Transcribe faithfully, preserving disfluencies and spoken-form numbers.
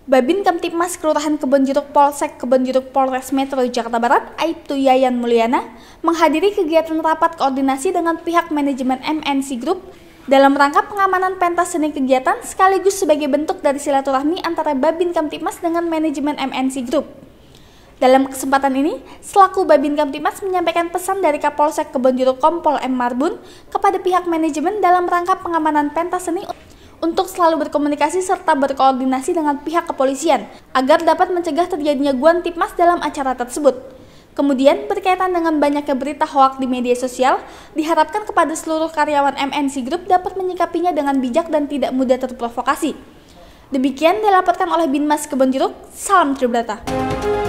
Babin Kamtipmas Kelurahan Kebonjeruk Polsek Kebonjeruk Polres Metro Jakarta Barat, Aibtu Yayan Mulyana, menghadiri kegiatan rapat koordinasi dengan pihak manajemen M N C Group dalam rangka pengamanan pentas seni kegiatan sekaligus sebagai bentuk dari silaturahmi antara Babin Kamtipmas dengan manajemen M N C Group. Dalam kesempatan ini, selaku Babin Kamtipmas menyampaikan pesan dari Kapolsek Kebonjeruk Kompol M Marbun kepada pihak manajemen dalam rangka pengamanan pentas seni untuk selalu berkomunikasi serta berkoordinasi dengan pihak kepolisian agar dapat mencegah terjadinya guan tipmas dalam acara tersebut. Kemudian, berkaitan dengan banyaknya berita hoaks di media sosial, diharapkan kepada seluruh karyawan M N C Group dapat menyikapinya dengan bijak dan tidak mudah terprovokasi. Demikian dilaporkan oleh Binmas Kebonjeruk, salam Tribrata.